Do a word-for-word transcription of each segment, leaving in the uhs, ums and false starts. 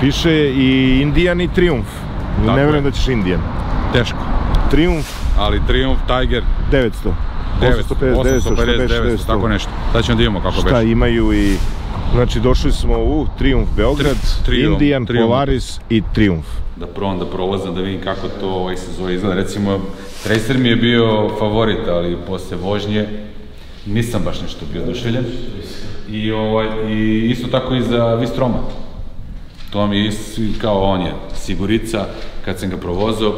Piše i Indian i Triumf. Ne vjerujem da ćeš Indian. Teško. Triumf. Ali Triumf, Tiger. devetsto. osamsto pedeset, devetsto, tako nešto. Sad ćemo da imamo kako beše. Šta imaju i... Znači, došli smo u Triumf Beograd, Indian, Polaris i Triumf. Da probam da prolazam, da vidim kako to ovaj sezon izgleda. Recimo, Tracer mi je bio favorit, ali posle vožnje nisam baš nešto bio oduševljen. I isto tako i za Vistroma. To mi je kao on je sigurica, kad sam ga provozao.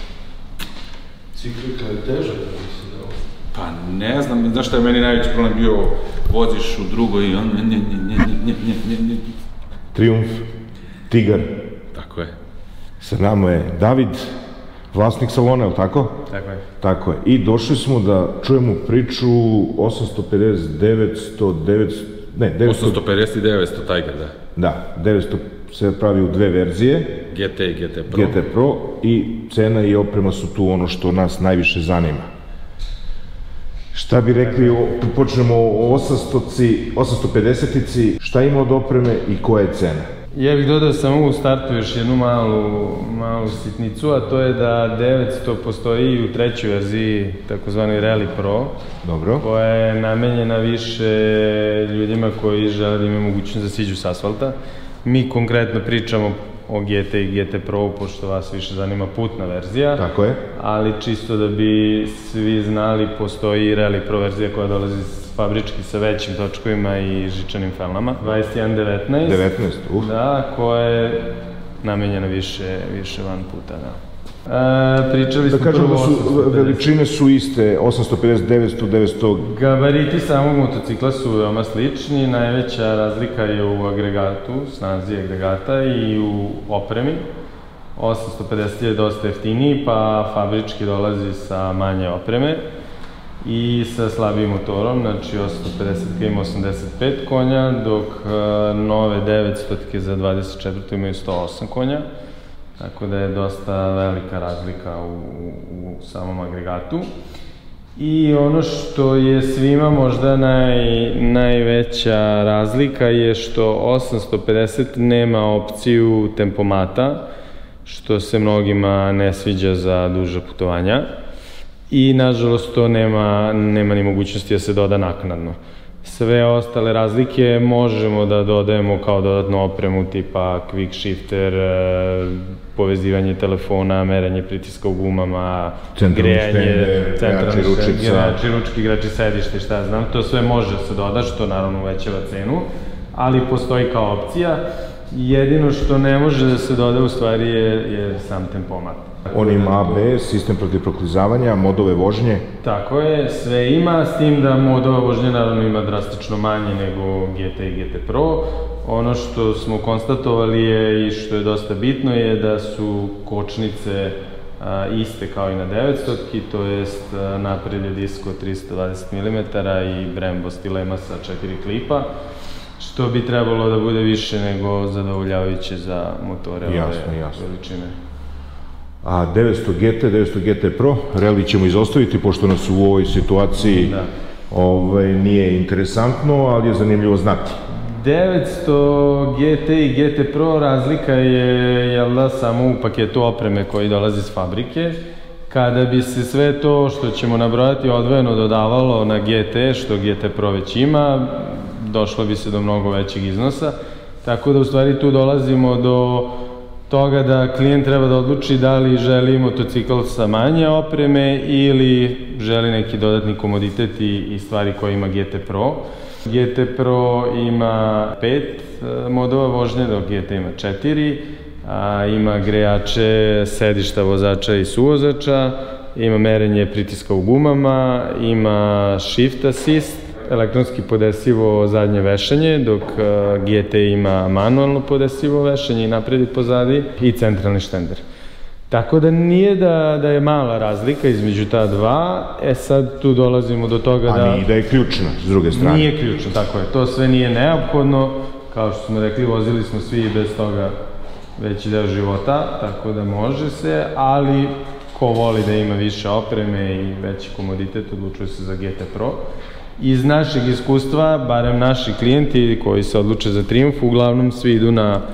Ciklika je teža da bi se dao? Pa ne znam, znaš šta je meni najveći problem bio, voziš u drugoj i on ne, ne, ne, ne, ne, ne, ne. Triumf, Tigar. Tako je. Sa nama je David, vlasnik salona, je li tako? Tako je. Tako je. I došli smo da čujemo priču osamsto pedeset, devetsto, devetsto, ne, devetsto... osamsto pedeset i devetsto Tiger, da. Da, devetsto se pravi u dve verzije. G T i G T Pro. G T Pro i cena i oprema su tu ono što nas najviše zanima. Šta bi rekli, počnemo o osamsto pedesetici, šta ima od opreme i koja je cena? Ja bih dodao samo u startu još jednu malu sitnicu, a to je da devetsto postoji i u trećoj verziji, takozvani Rally Pro, koja je namenjena više ljudima koji žele da imaju mogućnost da siđu s asfalta. Mi konkretno pričamo o G T i G T Pro, pošto vas više zanima putna verzija. Tako je. Ali čisto da bi svi znali, postoji i Rally Pro verzija koja dolazi fabrički sa većim točkovima i žičanim felnama. dvadeset jedan devetnaest. devetnaest, uf. Da, koja je namenjena više van puta, da. Pričali smo prvo osamsto pedeset. Da kažemo da veličine su iste, osamsto pedeset, devetsto, devetsto... Gabariti samog motocikla su veoma slični, najveća razlika je u agregatu, snazi agregata i u opremi. osamsto pedeset je dosta jeftiniji, pa fabrički dolazi sa manje opreme i sa slabijim motorom, znači osamsto pedeset ima osamdeset pet konja, dok nove devetsto za dvadeset četvrtu imaju sto osam konja. Tako da je dosta velika razlika u samom agregatu. I ono što je svima možda najveća razlika je što osamsto pedeset nema opciju tempomata, što se mnogima ne sviđa za duža putovanja. I nažalost to nema ni mogućnosti da se doda naknadno. Sve ostale razlike možemo da dodajemo kao dodatnu opremu tipa quick shifter, povezivanje telefona, merenje pritiska u gumama, grejanje, centralni igrači, ručki igrači, sedište, šta znam. To sve može se doda, što naravno uvećava cenu, ali postoji kao opcija. Jedino što ne može da se doda u stvari je sam tempomat. On ima A B S, sistem protiv proklizavanja, modove vožnje. Tako je, sve ima, s tim da modova vožnje naravno ima drastično manje nego G T i G T Pro. Ono što smo konstatovali je i što je dosta bitno je da su kočnice iste kao i na devetsto, to jest napred je disko tristo dvadeset milimetara i Brembo stilema sa četiri klipa, što bi trebalo da bude više nego zadovoljavajuće za motore ove veličine. A devetsto G T, devetsto G T Pro, Rally ćemo izostaviti, pošto nas u ovoj situaciji nije interesantno, ali je zanimljivo znati. devetsto G T i G T Pro razlika je samo u paketu opreme koji dolazi s fabrike. Kada bi se sve to što ćemo nabrojati odvojeno dodavalo na G T, što G T Pro već ima, došlo bi se do mnogo većeg iznosa. Tako da u stvari tu dolazimo do toga da klijent treba da odluči da li želi motocikl sa manje opreme ili želi neki dodatni komoditet i stvari koje ima G T Pro. G T Pro ima pet modova vožnje, dok G T ima četiri. Ima grejače sedišta vozača i suvozača, ima merenje pritiska u gumama, ima shift assist, elektronski podesivo zadnje vešanje, dok G T ima manualno podesivo vešanje i napred i pozadi i centralni štender. Tako da nije da je mala razlika između ta dva, e sad tu dolazimo do toga da... A nije da je ključno, s druge strane. Nije ključno, tako je. To sve nije neophodno, kao što smo rekli, vozili smo svi bez toga veći deo života, tako da može se, ali ko voli da ima više opreme i veći komoditet, odlučuje se za G T Pro. Iz našeg iskustva, barem naši klijenti koji se odluče za Triumf, uglavnom svi idu na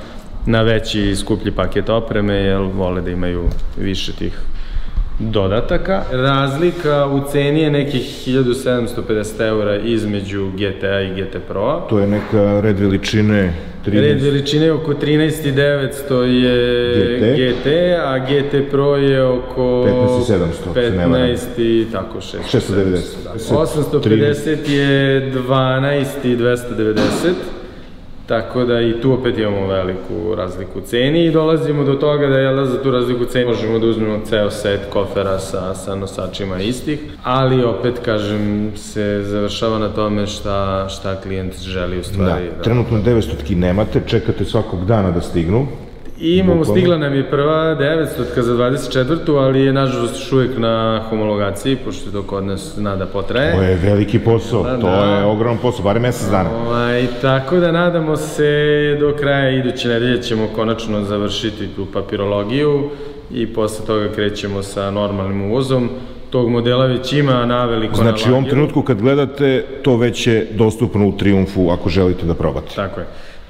na veći i skuplji paket opreme, jer vole da imaju više tih dodataka. Razlika u ceni je nekih hiljadu sedamsto pedeset eura između G T A i G T Pro-a. To je neka red veličine trinaest... Red veličine oko trinaest hiljada devetsto je G T, a G T Pro je oko petnaest hiljada sedamsto, petnaest i tako šesto devedeset. osamsto pedeset je dvanaest hiljada dvesta devedeset. Tako da i tu opet imamo veliku razliku u ceni i dolazimo do toga da je za tu razliku u ceni možemo da uzmemo ceo set kofera sa, sa nosačima istih, ali opet, kažem, se završava na tome šta, šta klijent želi u stvari. Da, trenutno devetstotki nemate, čekate svakog dana da stignu. I imamo, stigla nam je prva devetstotka za dvadeset četvrtu, ali je nažalost još uvijek na homologaciji, pošto to kod nas zna da potraje. To je veliki posao, to je ogroman posao, barem mesec dana. Tako da nadamo se do kraja iduće nedelje ćemo konačno završiti tu papirologiju i posle toga krećemo sa normalnim uvozom. Tog modela već ima naveliko na lagiru. Znači u ovom trenutku kad gledate, to već je dostupno u Triumfu ako želite da probate. Tako je.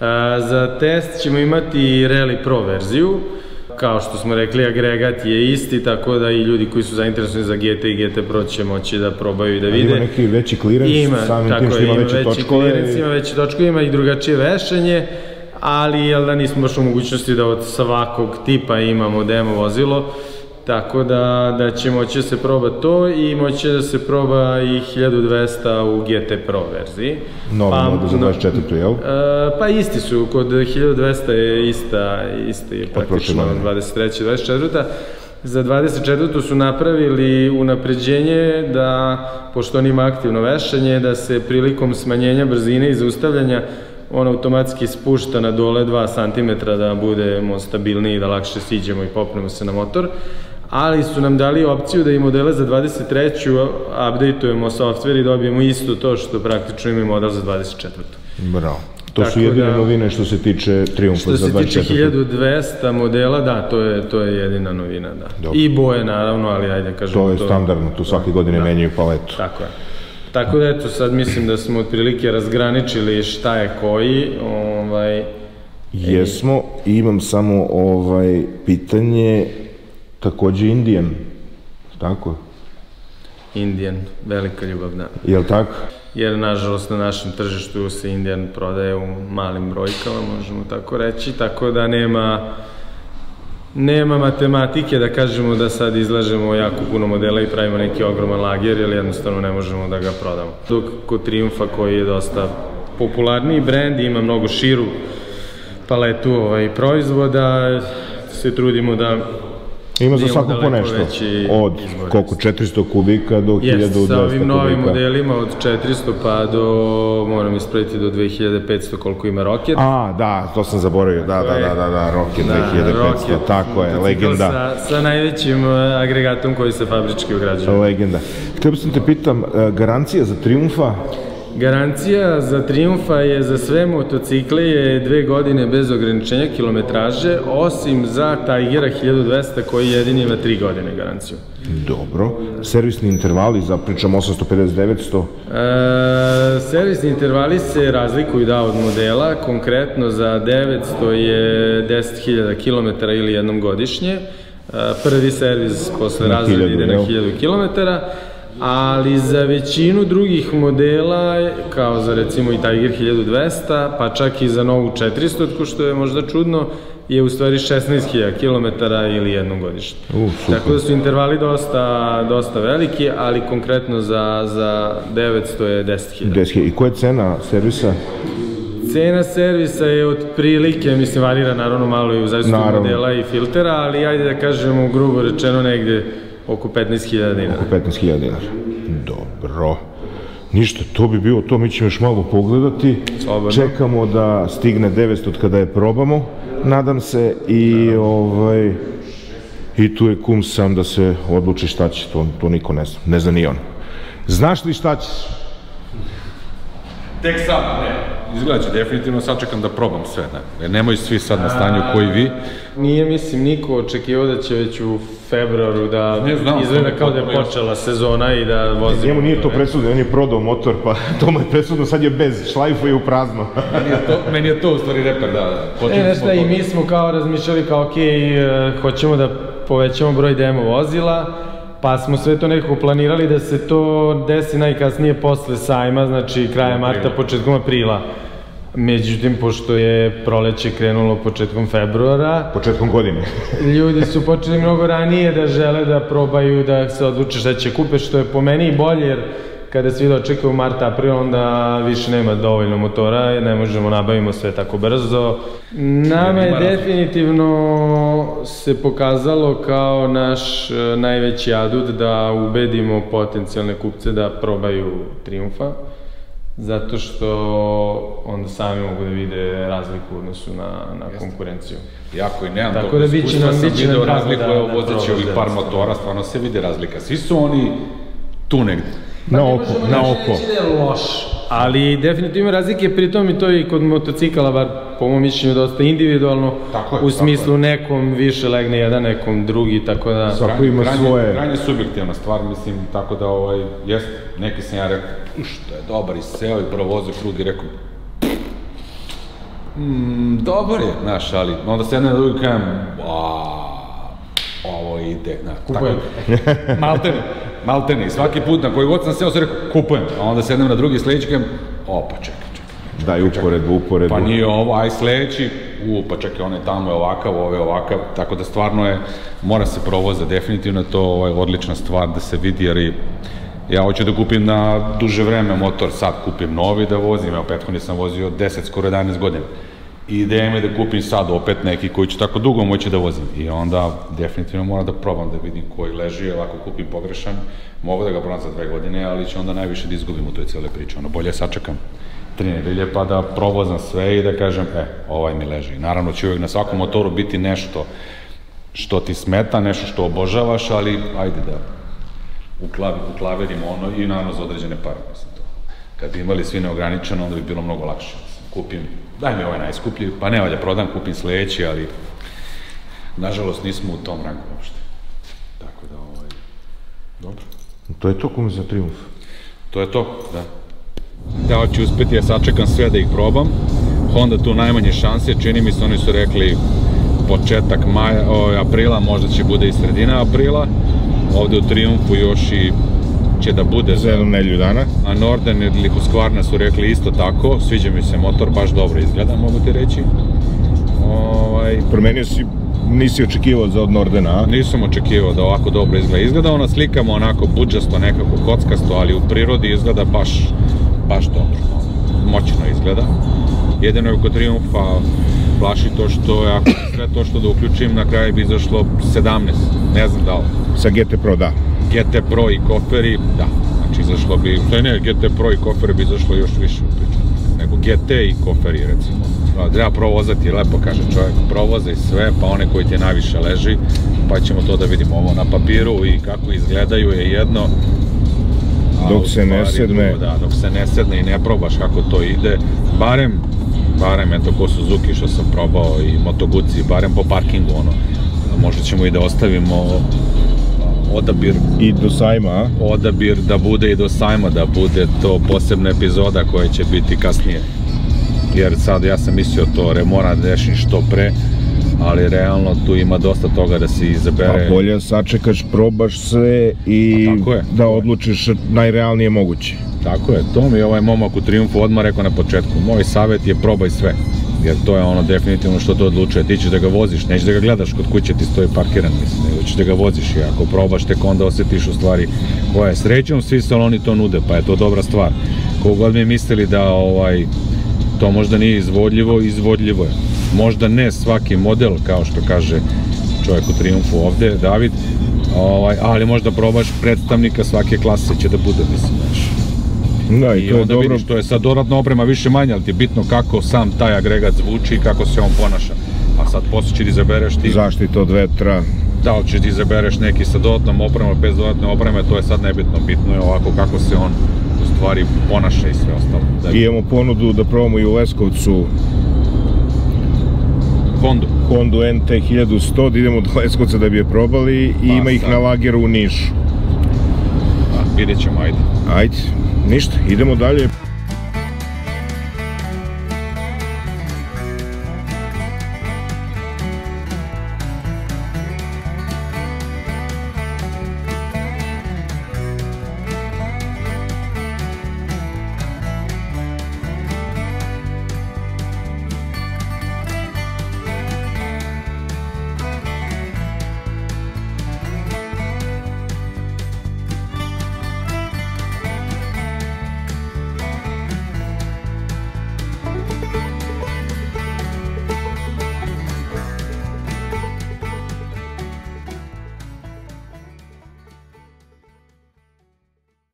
Za test ćemo imati Rally Pro verziju, kao što smo rekli, agregat je isti, tako da i ljudi koji su zainteresovani za G T i G T Pro će moći da probaju i da vide. Ima neki veći clearance, samim tim što ima veće točkove. Ima veće točkove, ima i drugačije vešanje, ali jel da nismo baš u mogućnosti da od svakog tipa imamo demo vozilo, tako da će moći da se proba to i moći da se proba i hiljadu dvesta u G T Pro verziji. Novi model za dvadeset četvrtu, jel? Pa isti su, kod hiljadu dvesta je ista, isti je praktično dvadeset treća i dvadeset četvrta. Za dvadeset četvrtu su napravili unapređenje da, pošto on ima aktivno vešanje, da se prilikom smanjenja brzine i zaustavljanja on automatski spušta na dole dva centimetra da budemo stabilniji, da lakše siđemo i popnemo se na motor. Ali su nam dali opciju da i modele za dvadeset treću updateujemo software i dobijemo isto to što praktično ima i model za dvadeset četvrtu. Bravo. To su jedine novine što se tiče Triumfa za dvadeset četvrtu. Što se tiče hiljadu dvesta modela, da, to je jedina novina, da. I boje, naravno, ali ajde kažemo to. To je standardno, tu svake godine menjaju paletu. Tako je. Tako da, eto, sad mislim da smo otprilike razgraničili šta je koji. Jesmo, imam samo pitanje, takođe Indian, tako? Indian, velika ljubav, da. Jel' tako? Jer, nažalost, na našem tržištu se Indian prodaje u malim brojkama, možemo tako reći, tako da nema nema matematike da kažemo da sad izlažemo jako puno modela i pravimo neki ogroman lager, jer jednostavno ne možemo da ga prodamo. Dok kod Triumfa, koji je dosta popularniji brend i ima mnogo širu paletu proizvoda, se trudimo da ima za svako po nešto, od koliko, četiristo kubika do hiljadu dvesta kubika. Sa ovim novim modelima od četiristo pa do, moram ispraviti, do dve hiljade petsto koliko ima Rocket. A, da, to sam zaboravio, da, da, da, da, Rocket dve hiljade petsto, tako je, legenda. Sa najvećim agregatom koji se fabrički ugrađuje. Legenda. Htio sam te pitam, garancija za Triumfa? Garancija za Triumfa je za sve motocikle je dve godine bez ograničenja kilometraže, osim za Tigera hiljadu dvesta koji jedini ima tri godine garanciju. Dobro. Servisni intervali za, pričam, osamsto pedeset devetsto? Servisni intervali se razlikuju, da, od modela. Konkretno za devetsto je deset hiljada kilometara ili jednom godišnje. Prvi servis posle razreda ide na hiljadu kilometara. Ali za većinu drugih modela, kao za recimo i Tiger hiljadu dvesta, pa čak i za novu četiristo, što je možda čudno, je u stvari šesnaest hiljada kilometara ili jednom godišnje. Tako da su intervali dosta veliki, ali konkretno za devetsto je deset hiljada. I koja je cena servisa? Cena servisa je otprilike, mislim, varira naravno malo i u zavisnosti od modela i filtera, ali ajde da kažemo, grubo rečeno, negde oko petnaest hiljada dinara. Oko petnaest hiljada dinara. Dobro. Ništa, to bi bilo to, mi ćemo još malo pogledati. Čekamo da stigne devetsto kada je probamo, nadam se, i i tu je kum sam da se odluči šta će, to niko ne zna, ne zna ni on. Znaš li šta ćeš? tek sad, ne. Izgleda će definitivno, sad čekam da probam sve, ne. Jer nemaju svi sad na stanju koji vi. Nije, mislim, niko očekivao da će već u februaru da izgleda kao da je počela sezona i da vozimo. Njemu nije to presudno, on je prodao motor, pa to mu je presudno, sad je bez, šlajfuje u prazno. Meni je to u stvari reper, da. E, nešto, i mi smo kao razmišljali kao, okej, hoćemo da povećamo broj demo vozila, pa smo sve to nekako planirali da se to desi najkasnije posle sajma, znači kraja marta, početkom aprila. Međutim, pošto je proleće krenulo početkom februara... Početkom godine. Ljudi su počeli mnogo ranije da žele da probaju, da se odluče šta će kupe, što je po meni bolje, jer kada svi dočekaju marta, april, onda više nema dovoljno motora, ne možemo nabavimo sve tako brzo. Nama je definitivno se pokazalo kao naš najveći adut da ubedimo potencijalne kupce da probaju Triumfa, zato što onda sami mogu da vide razliku u odnosu na konkurenciju. Jako i nemam tog iskustva, sam vidio razliku, evo vozeći ovih par motora, stvarno se vidi razlika. Svi su oni tu negde. Na oko, na oko. Ne možemo reći da je loš, ali definitivno ima razlike, pritom i to i kod motocikala, bar po mom mišljenju dosta individualno, u smislu nekom više legne jedan, nekom drugi, tako da... Svako ima svoje... Krajnje subjektivna stvar, mislim, tako da, ovaj, jest, neki sam ja rekao, što je dobar i seo i provozio krug i rekao, dobar je, znaš, ali onda se jedna na drugi kajem, ovo ide, kupujem. Maltene, maltene, svaki put na koji god sam seo se rekao, kupujem, a onda sednem na drugi sledeći kajem, o, pa čekaj, čekaj. Daj uporedbu, uporedbu. Pa nije ovo, aj sledeći, u, pa čekaj, on je tamo je ovakav, ovo je ovakav, tako da stvarno je, mora se provoza, definitivno je to odlična stvar da se vidi, jer ja hoću da kupim na duže vreme motor, sad kupim novi da vozim, evo prethodni sam vozio deset, skoro jedanaest godina. I ideja mi je da kupim sad opet neki koji će tako dugo moći da vozim. I onda definitivno moram da probam da vidim koji leži, ovako kupim pogrešan, mogu da ga probam za dve godine, ali će onda najviše da izgubim u toj cijele priče. Ono, bolje sačekam tri nedelje pa da provozam sve i da kažem, e, ovaj mi leži. Naravno će uvijek na svakom motoru biti nešto što ti smeta, nešto što obožavaš, ali ajde da uklaverimo ono i naravno za određene pare, mislim to. Kad bi imali svi neograničeno, onda bi bilo mnogo lakše. Kupim, daj mi ovaj najskuplji, pa ne valja prodam, kupim sledeći, ali nažalost nismo u tom rangu uopšte. Tako da, ovaj, dobro. To je to kome za Triumf? To je to, da. Ja hoću uspeti, ja sačekam sve da ih probam. Honda tu najmanje šanse, čini mi se, oni su rekli početak maja, aprila, možda će bude i sredina aprila. Ovde u Triumfu još i će da bude za jednu nedelju dana. A Norden ili Husqvarna su rekli isto tako, sviđa mi se motor, baš dobro izgleda, mogu ti reći. Promenio si, nisi očekivao za od Nordena, a? Nisam očekivao da ovako dobro izgleda. Izgleda ona slikama onako budžasto, nekako kockasto, ali u prirodi izgleda baš, baš dobro. Moćno izgleda. Jedino je kod Triumfa plaši to što, ako sve to što da uključim, na kraju bi izašlo sedamnaest, ne znam da li. Sa G T Pro, da. G T Pro i koferi, da. Znači izašlo bi, to je ne, G T Pro i koferi bi izašlo još više u priču. Nego G T i koferi, recimo. Treba provozati, lepo kaže čovjek, provoza i sve, pa one koji ti najviše leži, pa ćemo to da vidimo. Ovo na papiru i kako izgledaju je jedno. Dok se ne sedne. Da, dok se ne sedne i ne probaš kako to ide, barem, barem, eto, ko Suzuki što sam probao i Moto Guzzi, barem po parkingu, ono, možda ćemo i da ostavimo odabir. I do sajma, a? Odabir da bude i do sajma, da bude to posebna epizoda koja će biti kasnije. Jer sad ja sam mislio to, moram da rešim što pre, ali realno tu ima dosta toga da se izabere. Pa bolje sačekaš, probaš sve i da odlučiš najrealnije moguće. Tako je, to mi je ovaj momak u Triumfu odmah rekao na početku. Moj savjet je probaj sve, jer to je ono definitivno što to odlučuje. Ti ćeš da ga voziš, nećeš da ga gledaš kod kuće ti stoji parkiran, mislim, nego ćeš da ga voziš i ako probaš tek onda osjetiš u stvari koja je srećom, svi saloni to nude, pa je to dobra stvar. Kogod mi mislili da ovaj to možda nije izvodljivo, izvodljivo je. Možda ne svaki model, kao što kaže čovjek u Triumfu ovde, David, ali možda probaš predstavnika svake klase će da bude, mislim, znaš. I onda vidiš, to je sad dodatna oprema više manje, ali ti je bitno kako sam taj agregat zvuči i kako se on ponaša. A sad posle će ti izabereš ti... Zaštita od vetra. Da li će ti izabereš neki sa dodatnom opremom, bez dodatne opreme, to je sad nebitno. Bitno je ovako kako se on u stvari ponaša i sve ostalo. I imamo ponudu da probamo i u Leskovcu Hondu. Hondu N T hiljadu sto, da idemo do Leskovca da bi je probali i ima ih na lageru u Nišu. Vidjet ćemo, ajde. Ajde, ništa, idemo dalje.